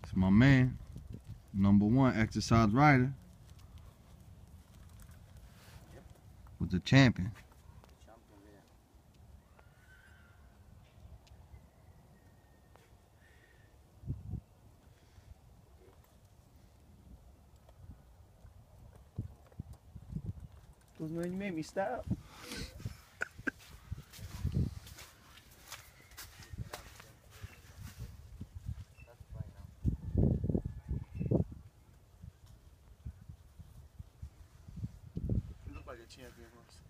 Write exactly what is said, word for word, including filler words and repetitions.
It's my man, number one exercise rider. Yep. With the champion. Champion, yeah. Was when you made me stop. You look like a champion, Ross.